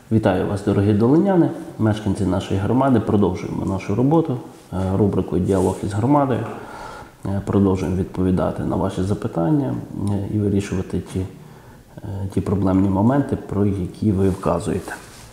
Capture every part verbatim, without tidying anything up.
Вітаю вас, дорогі долиняни, мешканці нашої громади. Продовжуємо нашу роботу рубрикою «Діалог із громадою». Продовжуємо відповідати на ваші запитання і вирішувати ті, ті проблемні моменти, про які ви вказуєте.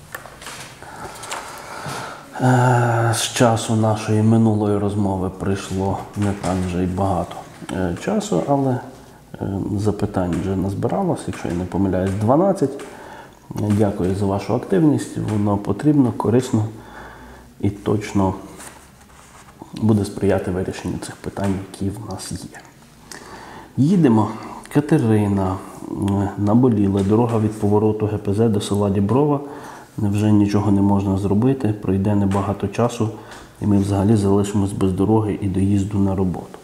З часу нашої минулої розмови прийшло не так вже й багато часу, але запитань вже назбиралось, якщо я не помиляюсь, дванадцять. Дякую за вашу активність, воно потрібно, корисно і точно буде сприяти вирішенню цих питань, які в нас є. Їдемо. Катерина. Наболіла дорога від повороту ге пе зет до села Діброва. Невже нічого не можна зробити? Пройде небагато часу, і ми взагалі залишимось без дороги і доїзду на роботу.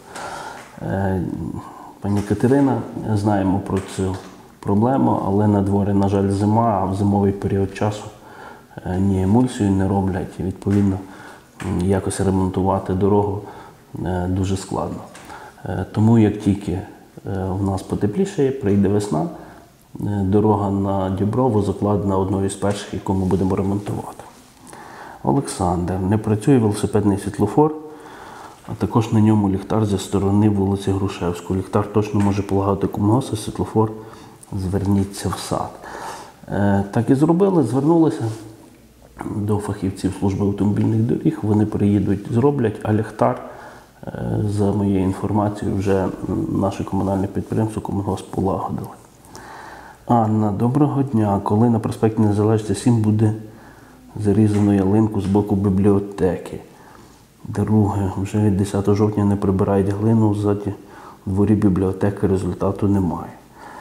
Пані Катерина, знаємо про цю проблему, але на дворі, на жаль, зима, а в зимовий період часу ні емульсію не роблять. І, відповідно, якось ремонтувати дорогу дуже складно. Тому як тільки в нас потепліше, прийде весна, дорога на Діброву закладена одною з перших, яку ми будемо ремонтувати. Олександр. Не працює велосипедний світлофор, а також на ньому ліхтар зі сторони вулиці Грушевської. Ліхтар точно може полагати комунгос, а світлофор зверніться в сад. Так і зробили, звернулися до фахівців служби автомобільних доріг. Вони приїдуть, зроблять, а ліхтар, за моєю інформацією, вже наше комунальне підприємство «Комунгос» полагодили. Анна, доброго дня. Коли на проспекті Незалежності сім буде зарізано ялинку з боку бібліотеки? Друге, вже від десятого жовтня не прибирають глину, ззаді в дворі бібліотеки результату немає.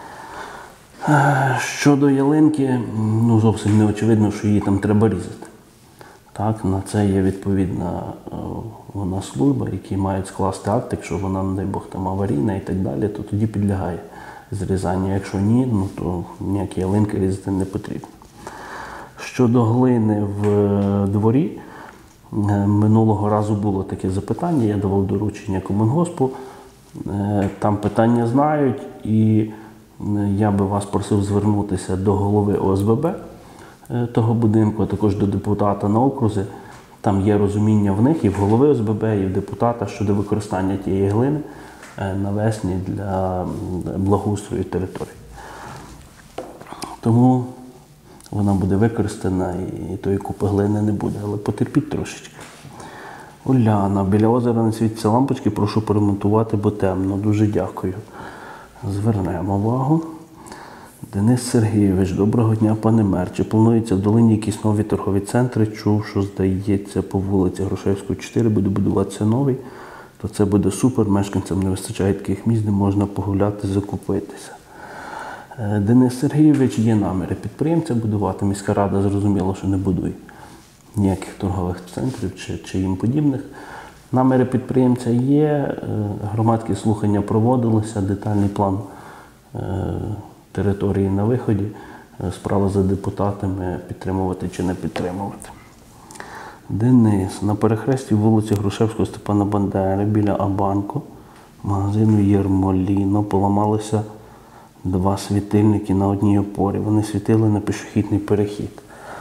Щодо ялинки, ну зовсім не очевидно, що її там треба різати. Так, на це є відповідна вона служба, які мають скласти акт, якщо вона, не дай Бог, там аварійна і так далі, то тоді підлягає зрізанню. Якщо ні, ну то ніякі ялинки різати не потрібно. Щодо глини в дворі, минулого разу було таке запитання, я давав доручення Комунгоспу, там питання знають, і я би вас просив звернутися до голови о ес бе бе того будинку, а також до депутата на окрузі. Там є розуміння в них і в голови о ес бе бе, і в депутата щодо використання тієї глини навесні для благоустрою території. Тому вона буде використана і тої купи глини не буде, але потерпіть трошечки. Уляна, біля озера не світяться лампочки, прошу поремонтувати, бо темно. Дуже дякую. Звернемо увагу. Денис Сергійович, доброго дня, пане мер. Чи планується в долині якісь нові торгові центри? Чув, що, здається, по вулиці Грушевської, чотири буде будуватися новий, то це буде супер, мешканцям не вистачає таких місць, де можна погуляти, закупитися. Денис Сергійович, є наміри підприємця будувати, міська рада зрозуміла, що не будує ніяких торгових центрів чи, чи їм подібних. Наміри підприємця є, громадські слухання проводилися, детальний план території на виході, справа за депутатами, підтримувати чи не підтримувати. Денис, на перехресті вулиці Грушевського Степана Бандери біля Абанку, магазину Єрмоліно, поламалися два світильники на одній опорі. Вони світили на пішохідний перехід.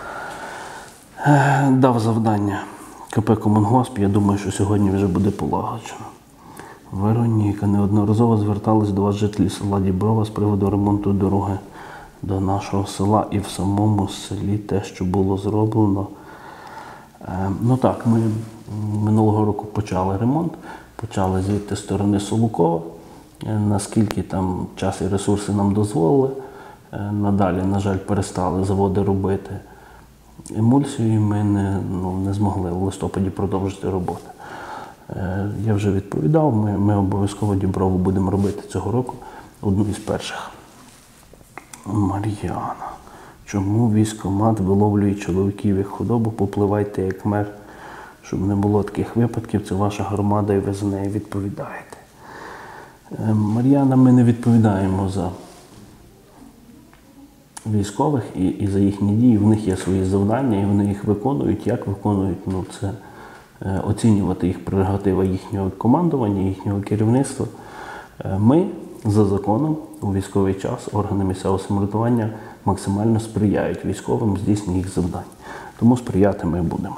Дав завдання ка пе «Комунгосп», я думаю, що сьогодні вже буде полагоджено. Вероніка, неодноразово звертались до вас жителі села Діброва з приводу ремонту дороги до нашого села і в самому селі те, що було зроблено. Ну так, ми минулого року почали ремонт, почали звідти з сторони Солукова, наскільки там час і ресурси нам дозволили. Надалі, на жаль, перестали заводи робити емульсію, і ми не, ну, не змогли в листопаді продовжити роботу. Я вже відповідав, ми, ми обов'язково Діброву будемо робити цього року, одну із перших. Мар'яна. Чому військкомат виловлює чоловіків і худобу? Попливайте як мер, щоб не було таких випадків. Це ваша громада і ви за неї відповідаєте. Мар'яна, ми не відповідаємо за військових і, і за їхні дії. В них є свої завдання і вони їх виконують. Як виконують, ну це оцінювати їх прерогатива їхнього командування, їхнього керівництва. Ми за законом у військовий час органи місцевого самоврядування максимально сприяють військовим здійсненню їх завдань. Тому сприяти ми будемо.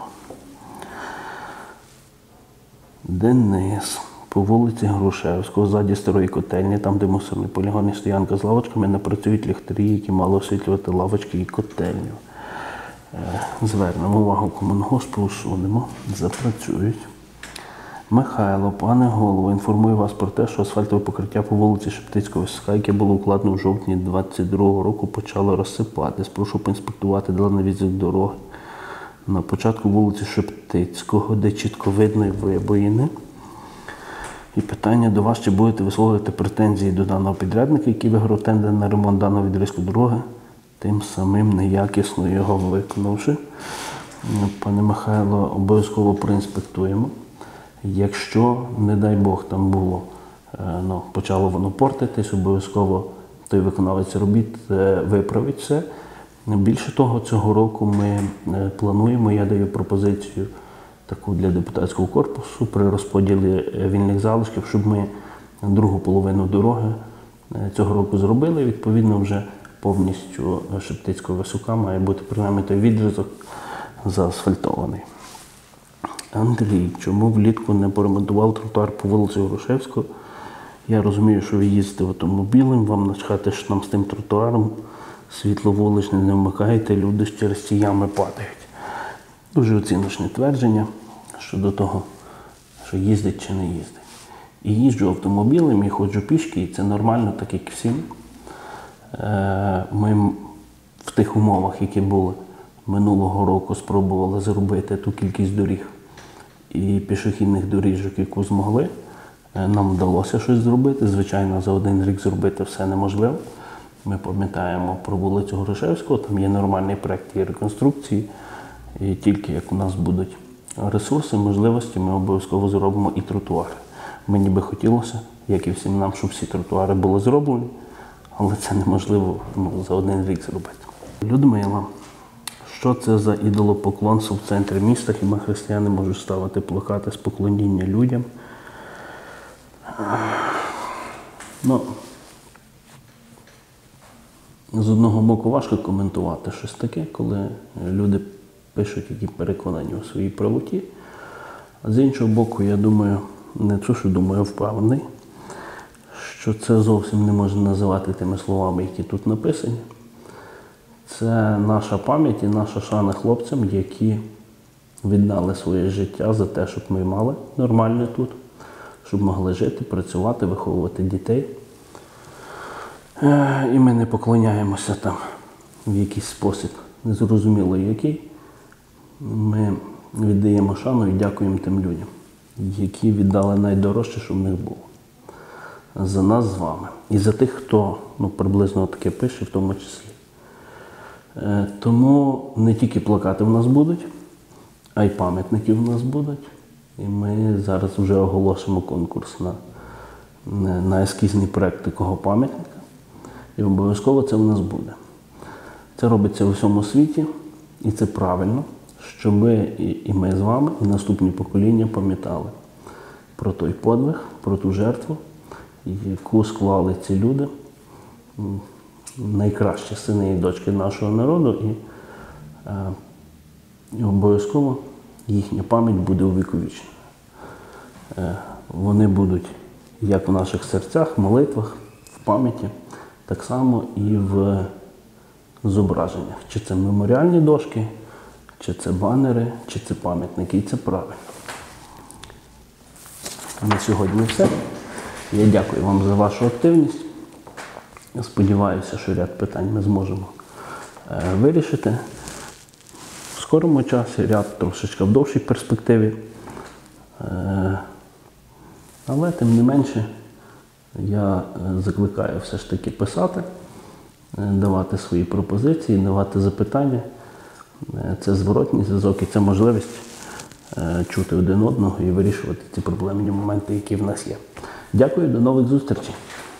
Денис. По вулиці Грушевського, ззаді старої котельні, там, де мусорний полігон і стоянка з лавочками, не працюють ліхтарі, які мали освітлювати лавочки і котельню. Звернемо увагу комунгоспу, усунемо, запрацюють. Михайло, пане голово, інформую вас про те, що асфальтове покриття по вулиці Шептицького С, яке було укладено в жовтні двадцять другого року, почало розсипатись. Прошу поінспектувати даний відрізок дороги на початку вулиці Шептицького, де чітко видно вибоїни. І питання до вас, чи будете висловлювати претензії до даного підрядника, який виграв тендер на ремонт даного відрізку дороги, тим самим неякісно його виконавши. Пане Михайло, обов'язково проінспектуємо. Якщо, не дай Бог, там було, ну, почало воно портитись, обов'язково той виконавець робіт виправить все. Більше того, цього року ми плануємо, я даю пропозицію таку для депутатського корпусу при розподілі вільних залишків, щоб ми другу половину дороги цього року зробили. Відповідно, вже повністю Шептицького Висока має бути принаймні той відрізок заасфальтований. Андрій, чому влітку не поремонтував тротуар по вулиці Грушевського? Я розумію, що ви їздите автомобілем, вам начхати, що нам з тим тротуаром світло вуличне не вмикаєте, люди через ці ями падають. Дуже оціночне твердження щодо того, що їздить чи не їздить. І їжджу автомобілем, і ходжу пішки, і це нормально, так як всім. Ми в тих умовах, які були минулого року, спробували зробити ту кількість доріг і пішохідних доріжок, яку змогли. Нам вдалося щось зробити. Звичайно, за один рік зробити все неможливо. Ми пам'ятаємо про вулицю Грушевського, там є нормальний проєкт і реконструкції. І тільки як у нас будуть ресурси, можливості, ми обов'язково зробимо і тротуари. Мені би хотілося, як і всім нам, щоб всі тротуари були зроблені, але це неможливо, ну, за один рік зробити. Людмила, що це за ідолопоклонство в центрі міста? Хіба християни можуть ставити плакати з поклоніння людям? Ну, з одного боку важко коментувати щось таке, коли люди пишуть, які переконані у своїй правоті. А з іншого боку, я думаю, не те, що думаю, а впевнений, що це зовсім не можна називати тими словами, які тут написані. Це наша пам'ять і наша шана хлопцям, які віддали своє життя за те, щоб ми мали нормально тут, щоб могли жити, працювати, виховувати дітей. І ми не поклоняємося там в якийсь спосіб, незрозуміло який. Ми віддаємо шану і дякуємо тим людям, які віддали найдорожче, що в них було. За нас з вами. І за тих, хто, ну, приблизно таке пише, в тому числі. Тому не тільки плакати в нас будуть, а й пам'ятники в нас будуть. І ми зараз вже оголосимо конкурс на, на ескізні проекти такого пам'ятника. І обов'язково це в нас буде. Це робиться у всьому світі, і це правильно, щоб і ми з вами, і наступні покоління пам'ятали про той подвиг, про ту жертву, яку склали ці люди, найкращі сини і дочки нашого народу, і, і обов'язково їхня пам'ять буде увіковічена. Вони будуть як в наших серцях, молитвах, в пам'яті, так само і в зображеннях. Чи це меморіальні дошки, чи це банери, чи це пам'ятники. І це правильно. На сьогодні все. Я дякую вам за вашу активність. Я сподіваюся, що ряд питань ми зможемо е, вирішити в скорому часі, ряд трошечки в довшій перспективі. Е, але, тим не менше, я закликаю все ж таки писати, давати свої пропозиції, давати запитання. Це зворотній зв'язок і це можливість чути один одного і вирішувати ці проблемні моменти, які в нас є. Дякую, до нових зустрічей.